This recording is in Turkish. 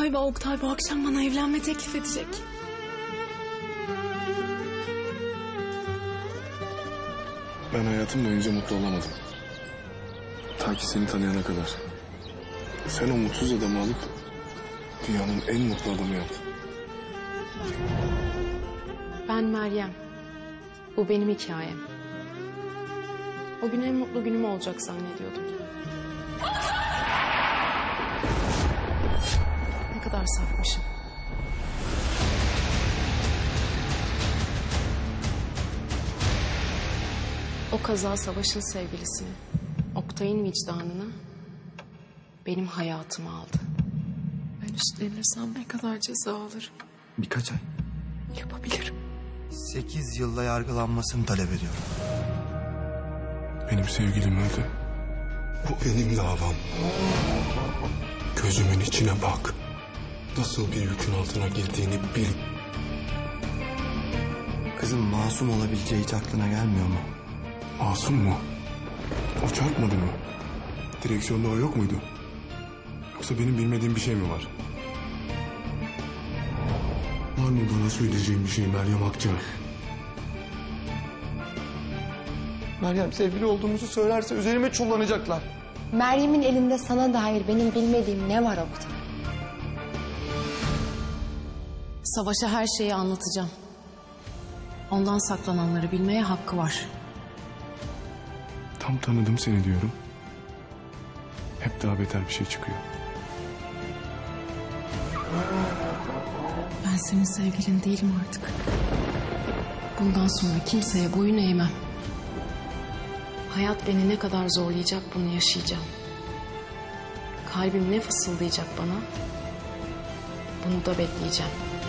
Galiba Oktay bu akşam bana evlenme teklif edecek. Ben hayatım boyunca mutlu olamadım. Ta ki seni tanıyana kadar. Sen o mutsuz adamı alıp dünyanın en mutlu adamı yaptın. Ben Meryem. Bu benim hikayem. O gün en mutlu günüm olacak zannediyordum. Ne kadar safmışım. O kaza Savaş'ın sevgilisini, Oktay'ın vicdanını, benim hayatımı aldı. Ben üstlenirsem ne kadar ceza alırım? Birkaç ay. Yapabilirim. 8 yılda yargılanmasını talep ediyorum. Benim sevgilim öldü. Bu benim davam. Gözümün içine bak. Nasıl bir yükün altına girdiğini bil. Kızım masum olabileceği hiç aklına gelmiyor mu? Masum mu? O çarpmadı mı? Direksiyonda o yok muydu? Yoksa benim bilmediğim bir şey mi var? Var mı bana söyleyeceğim bir şey Meryem Akça? Meryem sevgili olduğumuzu söylerse üzerime çullanacaklar. Meryem'in elinde sana dair benim bilmediğim ne var Oktay? Savaş'a her şeyi anlatacağım. Ondan saklananları bilmeye hakkı var. Tam tanıdım seni diyorum. Hep daha beter bir şey çıkıyor. Ben senin sevgilin değilim artık. Bundan sonra kimseye boyun eğmem. Hayat beni ne kadar zorlayacak bunu yaşayacağım. Kalbim ne fısıldayacak bana bunu da bekleyeceğim.